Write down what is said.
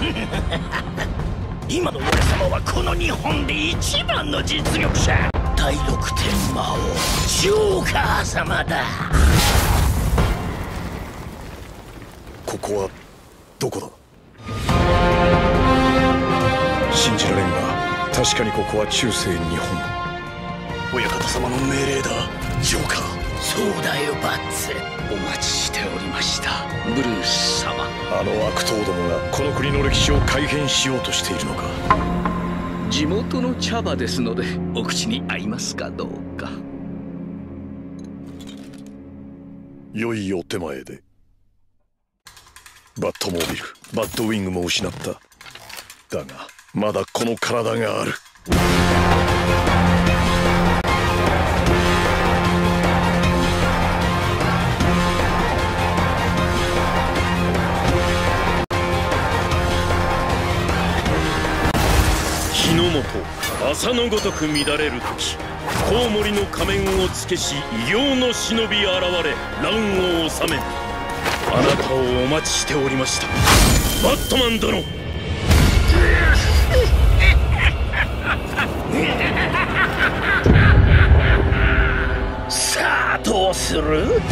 今の俺様はこの日本で一番の実力者、第六天魔王ジョーカー様だ。 ここはどこだ？信じられんが、確かにここは中世日本。親方様の命令だ、ジョーカー。 そうだよバッツ、 お待ちしておりました、ブルース様。 あの悪党どもがこの国の歴史を改変しようとしているのか。 地元の茶葉ですのでお口に合いますかどうか。 良いお手前で。バットモービル、バッドウィングも失った。だがまだこの体がある。 日の本朝のごとく乱れる時、コウモリの仮面をつけし異形の忍び現れ乱を治め、あなたをお待ちしておりました、バットマン殿。 さあどうする？